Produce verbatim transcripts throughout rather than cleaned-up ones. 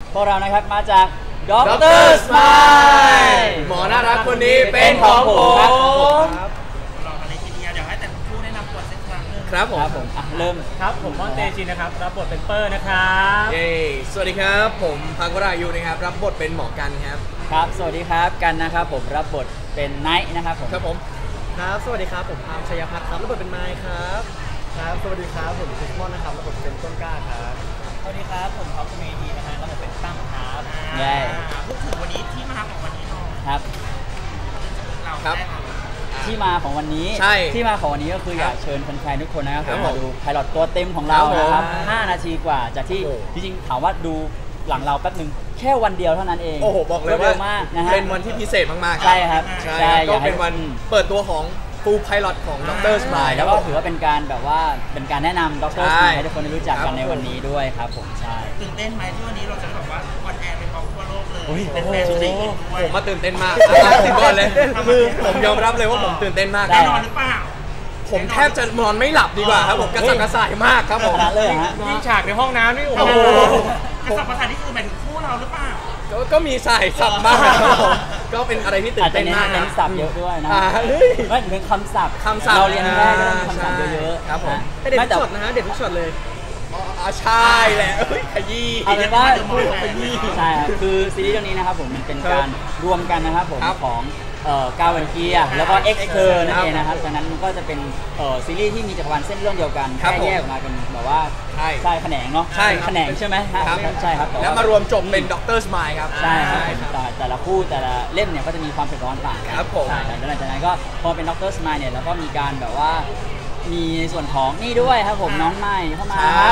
พวกเรานะครับมาจากด็อกเตอร์สไมล์หมอน่ารักคนนี้เป็นของผมรออะไรทีเดียวเดี๋ยวให้แต่ละผู้แนะนำตัวสักครั้งนึงครับผมผมเริ่มครับผมม่อนเตชินนะครับรับบทเป็นเปอร์นะครับเย้สวัสดีครับผมพังวรายุนะครับรับบทเป็นหมอกันครับครับสวัสดีครับกันนะครับผมรับบทเป็นไนท์นะครับผมครับผมครับสวัสดีครับผมอาร์มชัยพัฒน์ครับรับบทเป็นไมค์ครับครับสวัสดีครับผมคริสมอนนะครับรับบทเป็นต้นกล้าครับสวัสดีครับผมท็อปเมธีนะฮะรับบทเป็นตั้มครับเย้พูดถึงวันนี้ที่มาของวันนี้เนาะครับเราครับที่มาของวันนี้ที่มาของวันนี้ก็คืออยากเชิญแฟนๆทุกคนนะครับมาดูไพลอตตัวเต็มของเรานะครับห้านาทีกว่าจากที่จริงๆถามว่าดูหลังเราแป๊บนึงแค่วันเดียวเท่านั้นเองโอ้โหบอกเลยว่าเป็นวันที่พิเศษมากๆใช่ครับใช่ก็เป็นวันเปิดตัวของฟูลไพลอตของด็อกเตอร์สไมล์แล้วก็ถือว่าเป็นการแบบว่าเป็นการแนะนำด็อกเตอร์สไมล์ให้ทุกคนได้รู้จักกันในวันนี้ด้วยครับผมใช่ตื่นเต้นไหมที่วันนี้เราจะแบบว่าออนแอร์เป็นของทั่วโลกเลยเป็นแฟนซีผมมาตื่นเต้นมากถึงก่อนเลยคือผมยอมรับเลยว่าผมตื่นเต้นมากแน่นอนหรือเปล่าผมแทบจะนอนไม่หลับดีกว่าครับผมกระสับกระส่ายมากครับผมเลยฮะยิ่งฉากในห้องน้ำนี่โอ้โหกระสับกระส่ายนี่คือหมายถึงคู่เราหรือเปล่าก็มีสายสับบ้างก็เป็นอะไรที่ตื่นเต้นมากนะสับเยอะด้วยนะไม่ถึงคำศัพท์คำศัพท์เราเรียนแค่คำศัพท์เยอะๆครับผมเด็ดทุกช็อตนะฮะเด็ดทุกช็อตเลยอ๋อใช่แหละขยี้เอาเป็นว่าใช่ครับคือซีรีส์เรื่องนี้นะครับผมมันเป็นการรวมกันนะครับผมของกาวันเกียร์แล้วก็ X เ r นั่นเองนะครับดังนั้นมันก็จะเป็นซีรีส์ที่มีจักรวาลเส้นเรื่องเดียวกันแค่แยกออกมาเป็นแบบว่าใช่ใช่แขนงเนาะใช่แขนงใช่ไหมครับใช่ครับแล้วมารวมจบเป็นด็อกเตอร์สไมล์ครับใช่ครับแต่แต่ละคู่แต่ละเล่มเนี่ยก็จะมีความเผ็ดร้อนต่างกันครับผมใช่แล้วหลังจากนั้นก็พอเป็นด็อกเตอร์สไมล์เนี่ยแล้วก็มีการแบบว่ามีส่วนของนี่ด้วยครับผมน้องใหม่เข้ามาครับ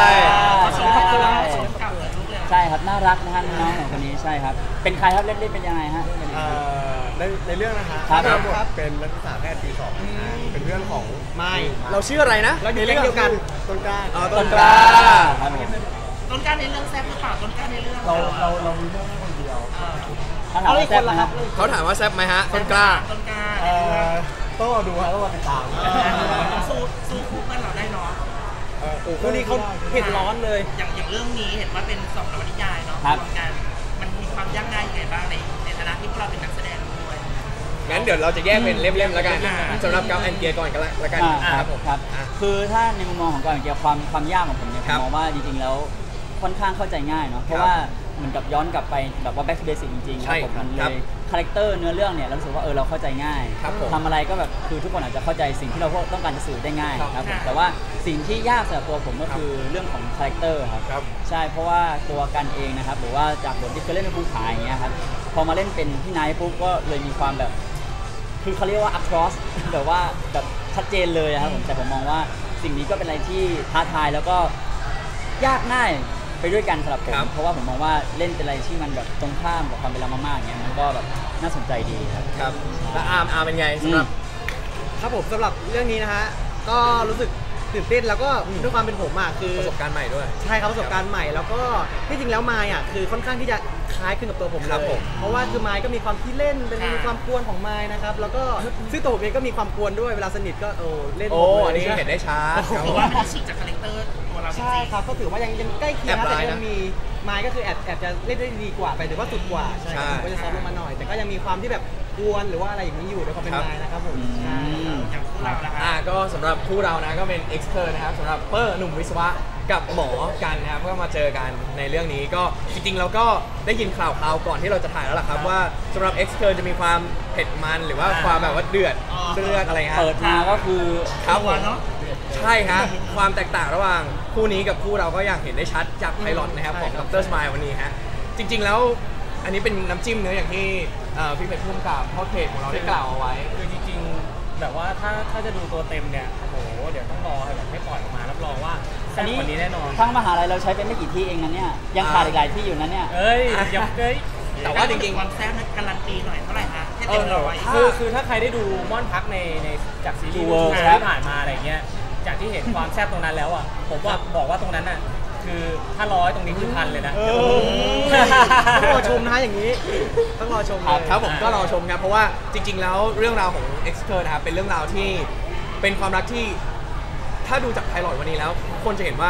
ใช่ครับน่ารักนะฮะน้องของคนนี้ใช่ครับเป็นใครครับเล่นเล่นเป็นยังไงฮะในในเรื่องนะคะครับเป็นนักศึกษาแพทย์ปีสองเป็นเรื่องของไม้เราชื่ออะไรนะเราในเรื่องเดียวกันต้นกล้าต้นกล้าต้นกล้าในเรื่องแซ่บหรือเปล่าต้นกล้าในเรื่องเราเราเรามีเรื่องคนเดียวเอาอีกคนละครับเขาถามว่าแซ่บไหมฮะต้นกล้าต้นกล้าต้องรอดูครับต้องรอติดตามสู้สู้คู่กันเราได้เนาะคู่นี้เขาเผ็ดร้อนเลยอย่างอย่างเรื่องนี้เห็นว่าเป็นสองนวนิยายเนาะรวมกันมันมีความยากง่ายยังไงบ้างในในฐานะที่พวกเราเป็นนักแสดงด้วยงั้นเดี๋ยวเราจะแยกเป็นเล่มๆแล้วกันสำหรับกราฟแอนเกียร์ก่อนกันละกันครับผมครับคือถ้าในมุมมองของกราฟแอนเกียร์ความความยากของผมเนี่ยผมมองว่าจริงๆแล้วค่อนข้างเข้าใจง่ายเนาะเพราะว่าเหมือนกับย้อนกลับไปแบบว่า back to basic จริงๆครับผมมันเลยคาแรคเตอร์เนื้อเรื่องเนี่ยเรารู้สึกว่าเออเราเข้าใจง่ายทำอะไรก็แบบคือทุกคนอาจจะเข้าใจสิ่งที่เราต้องการจะสื่อได้ง่ายครับแต่ว่าสิ่งที่ยากสำหรับตัวผมก็คือเรื่องของคาแรคเตอร์ครับใช่เพราะว่าตัวกันเองนะครับหรือว่าจากบทที่เคยเล่นเป็นผู้ขายอย่างเงี้ยครับพอมาเล่นเป็นพี่นายปุ๊บก็เลยมีความแบบคือเขาเรียกว่า across แบบว่าแบบชัดเจนเลยครับผมแต่ผมมองว่าสิ่งนี้ก็เป็นอะไรที่ท้าทายแล้วก็ยากง่ายไปด้วยกันสำหรับผมเพราะว่าผมมองว่าเล่นเป็นอะไรที่มันแบบตรงข้ามกับความเป็นเรามากๆอย่างเงี้ยมันก็แบบน่าสนใจดีครับครับแล้วอาร์มอาร์มเป็นไงสำหรับครับผมสำหรับเรื่องนี้นะฮะก็รู้สึกตื่นเต้นแล้วก็ด้วยความเป็นผมอ่ะคือประสบการณ์ใหม่ด้วยใช่ครับประสบการณ์ใหม่แล้วก็ที่จริงแล้วมายอ่ะคือค่อนข้างที่จะคล้ายขึ้นกับตัวผมเลยเพราะว่าคือมายก็มีความที่เล่นเป็นมีความกวนของมายนะครับแล้วก็ซึ่งตัวผมเองก็มีความกวนด้วยเวลาสนิทก็โอ้เล่นโอ้อันนี้เห็นได้ชัดถือว่าไม่ได้ฉีกจากคาแรคเตอร์ตัวเราใช่ครับก็ถือว่ายังยังใกล้เคียงแต่ยังมีมายก็คือแอบแอบจะเล่นได้ดีกว่าไปหรือว่าสุดกว่าใช่ครับก็จะซอฟต์ลงมาหน่อยแต่ก็ยังมีความที่แบบกวนหรือว่าอะไรอย่างนี้อยู่ในความเป็นมายนะครับผมอย่างคู่เราละครับอ่าก็สำหรับคู่เรานะก็เป็น X เ r นะครับสำหรับเปอร์หนุ่มวิศวะกับหมอกันนะครับก็มาเจอกันในเรื่องนี้ก็จริงๆเราก็ได้ยินข่าวคราวก่อนที่เราจะถ่ายแล้วล่ะครับว่าสำหรับ X เ r จะมีความเผ็ดมันหรือว่าความแบบว่าเดือดเลือดอะไรฮะเปิดมาก็คือครับเนาะใช่ฮะความแตกต่างระหว่างคู่นี้กับคู่เราก็อย่างเห็นได้ชัดจากไพลอตนะครับของด็อกเตอร์สไมล์วันนี้ฮะจริงๆแล้วอันนี้เป็นน้ำจิ้มเนื้ออย่างที่พี่เป็นผู้กำกับพ่อเทศของเราได้กล่าวเอาไว้คือจริงๆแบบว่าถ้าถ้าจะดูตัวเต็มเนี่ยโอ้โหเดี๋ยวต้องรอแบบให้ปล่อยออกมารับรองว่าอันนี้วันนี้แน่นอนทั้งมหาลัยเราใช้เป็นไม่กี่ที่เองนะเนี่ยยังขาดอีกหลายที่อยู่นะเนี่ยเอ้ยยังเอ้ยแต่ว่าจริงๆความแซ่บนั้นการันตีหน่อยเท่าไหร่ฮะให้เต็มร้อยคือคือถ้าใครได้ดูม่อนพักในในจากซีรีส์ที่ผ่านมาอะไรเงี้ยจากที่เห็นความแซ่บตรงนั้นแล้วอ่ะผมว่าบอกว่าตรงนั้นน่ะคือถ้าร้อยตรงนี้คือพันเลยนะต้องรอชมนะอย่างนี้ต้องรอชมครับผมก็รอชมครับเพราะว่าจริงๆแล้วเรื่องราวของ X เ r นะครับเป็นเรื่องราวที่เป็นความรักที่ถ้าดูจากไพลอตวันนี้แล้วคนจะเห็นว่า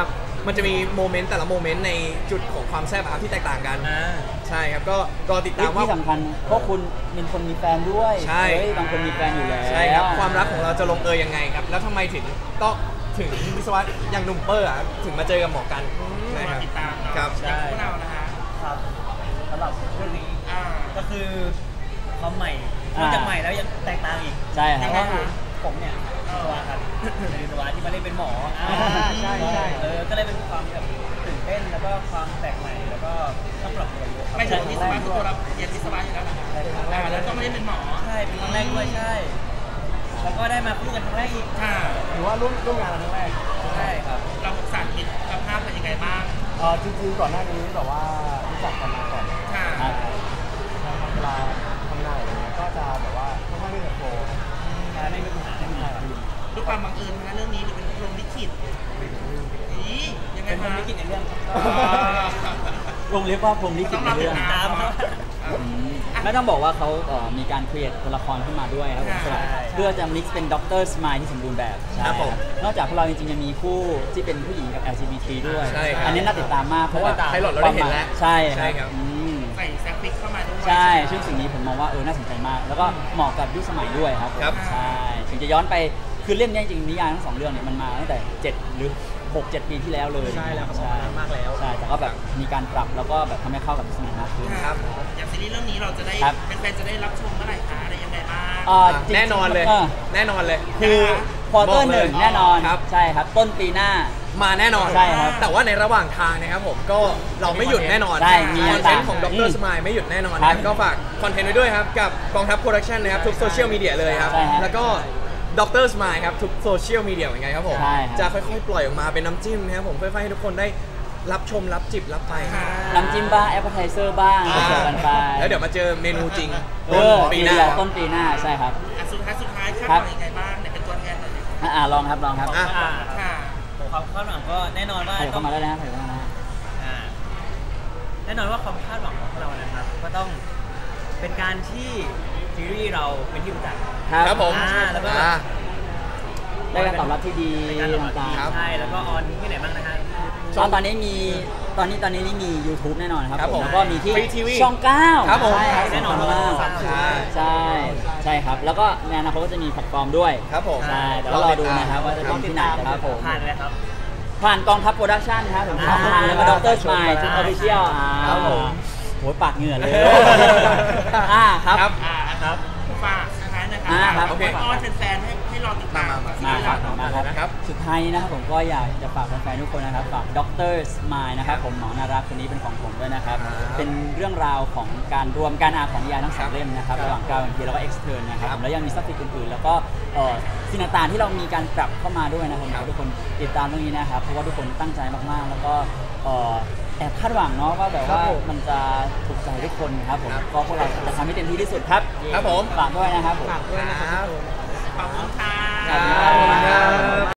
มันจะมีโมเมนต์แต่ละโมเมนต์ในจุดของความแซ่บครับที่แตกต่างกันอ่าใช่ครับก็รอติดตามว่าที่สำคัญเพราะคุณเป็นคนมีแฟนด้วยใช่เฮ้ยบางคนมีแฟนอยู่แล้วใช่ครับความรักของเราจะลงเอยยังไงครับแล้วทำไมถึงต้องถึงวิศวะอย่างหนุ่มเปอร์อะถึงมาเจอกับหมอกันรนะอครับติดตามเนาะครับอย่างพวกเรานะคะครับสำหรับเรื่องนี้อ่าก็คือความใหม่นอ่าอกจากใหม่แล้วยังแตกต่างอีกใช่คเพรับราะว่าผมเนี่ยวิศวะครับเป็นวิศวะที่มาเล่นเป็นหมออ่าใช่ใช่เออก็เลยเป็นความแบบตื่นเต้นแล้วก็ความแปลกใหม่แล้วก็ต้องปรับตัวเยอะครับไม่ถึงวิศวะคือตัวเราเรียนวิศวะอยู่แล้วเหรออ่าแล้วก็ไม่ได้เป็นหมอใช่เป็นครั้งแรกด้วยใช่ แล้วก็ได้มาคู่กันครั้งแรกอีกค่ะถือว่าร่วมร่วมงานกันครั้งแรกใช่ครับเราสาธิตภาพเป็นยังไงบ้างเอ่อจริงๆก่อนหน้านี้แบบว่ารู้จักกันมาก่อนค่ะครับเวลาทำงานอะไรเงี้ยก็จะแบบว่าค่อนข้างที่จะโฟล์ใช่ไม่มีปัญหาไม่มีปัญหาด้วยความบังเอิญนะเรื่องนี้หรือเป็นพรหมลิขิตอียังไงเป็นคนมาไม่กินในเรื่องครับวงเล็บว่าผมลิขิต้ตองในรอติเรื่ดองตามครับอืมไม่ต้องบอกว่าเขาเอ่อมีการครีเอทตัวละครขึ้นมาด้วยครับผมใช่เพื่อจะ mix เป็นด็อกเตอร์สมายที่สมบูรณ์แบบครับผมนอกจากพวกเราจริงๆยังมีคู่ที่เป็นผู้หญิงกับ แอล จี บี ที ด้วยใช่ครับอันนี้น่าติดตามมากเพราะว่าไพลอตเราได้เห็นแล้วใช่ใช่ครับอืมใส่แซฟฟิกเข้ามาด้วยใช่ซึ่งสิ่งนี้ผมมองว่าเออน่าสนใจมาก แล้วก็เหมาะกับยุคสมัยด้วยครับผมครับใช่ถึงจะย้อนไปคือเล่มนี้จริงๆนิยายทั้งสองเรื่องเนี่ยมันมาตั้งแต่เจ็ดหรือหกเจ็ดปีที่แล้วเลยใช่แล้วครับใช่นานมากแล้วใช่แต่ก็แบบมีการปรับแล้วก็แบบทำให้เข้ากับยุคสมัยมากขึ้นครับอย่างซีรีส์เรื่องนี้เราจะได้ครับเป็นแฟนๆจะได้รับชมเมื่อไหร่คะอะไรยังไงบ้างเอ่อจริงๆแน่นอนเลยอแน่นอนเลยคือควอเตอร์หนึ่งแน่นอนครับใช่ครับ ต้นปีหน้ามาแน่นอนใช่ครับแต่ว่าในระหว่างทางนะครับผมก็เราไม่หยุดแน่นอนใช่มีคอนเทนต่างต์ของดอืรมสมายไม่หยุดแน่นอนครับนะก็ฝากคอนเทนต์ไว้ด้วยครับ กับกองทัพโปรดักชันนะครับ ทุกโซเชียลมีเดียเลยครับใช่ครับแล้วก็ดรสมายครับ ทุกโซเชียลมีเดียเหมือนกันครับผมใช่ครับจะค่อยๆ ปล่อยออกมาเป็นน้ำจิ้มนะครับผมค่อยๆให้ทุกคนได้รับชมรับจิบรับไปน้ำจิ้มบ้างแอปเปิลไทเซอร์บ้างอ่าผสมกันไปแล้วเดี๋ยวมาเจอเมนูจริงเอต้นอปีหน้าเดี๋ยวต้นปีหน้าใช่ครับอ่ะสุดท้ายสุดท้ายคาดครัหบวังยังไงบ้างเนี่ยเป็นตัวแทนหน่อยดิอ่ะอ่าลองครับลองครับอ่ะอ่าค่ะผมความคาดหวังก็แน่นอนว่าใส่ต้เข้าองมาได้แล้วนะใส่เข้ามาได้อ่าแน่นอนว่าความคาดหวังของพวกเรานะครับ ก็ต้องเป็นการที่ซีรีส์เราเป็นที่รู้จักครับครับผมอ่าแล้วก็อ่าได้การตอบรับที่ดีเป็นการตอบรับที่ต่างดีครับใช่แล้วก็ออนที่ไหนบ้างนะฮะๆตอนตอนนี้มีตอนนี้ตอนนี้นี่มี YouTube แน่นอนครับครับผมผมแล้วก็มีที่ Free ที วีช่องเก้าครับผมใช่ครับแน่นอนช่งเก้าว่าใช่ใช่ใช่ครับ แล้วก็ในอนาคตก็จะมีแพลตฟอร์มด้วยครับผมใช่แต่ว่ารอดูนะครับว่าจะเป็นที่ไหนนะครับผมผ่านเลยครับผ่านกองทัพโปรดักชั่นครับผมอ่าแล้วก็ด็อกเตอร์สมายทุกออฟฟิเชียลอ่าครับผมโหปากเหงื่อเลยอ่าครับครับอ่าครับฝากสุดท้ายนะคอ่าครัรับโอเคอ้อนแฟนๆให้ให้รอติดตามมามามาครับซีมารีส์ครับนะครับสุดท้ายนี้นะครับผมก็อยากจะฝากแฟนๆทุกคนนะครับฝากด็อกเตอร์สมายนะครับผมหมอนารักคนนี้เป็นของผมด้วยนะครับครับเป็นเรื่องราวของการรวมการอ่านของนิยายทั้งสองเล่มนะครับครับระหว่างกาวแอนพีแล้วก็เอ็กซ์เทิร์นนะครับครับผมแล้วยังมีซับฟิกอื่นๆ แล้วก็เอ่อสิ่งต่างๆที่เรามีการปรับเข้ามาด้วยนะครับครับทุกคนติดตามเรื่องนี้นะครับเพราะว่าทุกคนตั้งใจมากๆ แล้วก็เอ่อแอบคาดหวังเนาะว่าแบบว่ามันจะถูกใจทุกคนครับผมก็พวกเราจะทำให้เต็มที่ที่สุดครับครับผมฝากด้วยนะครับผมฝากด้วยนะครับทุกคนขอบคุณค่ะขอบคุณครับ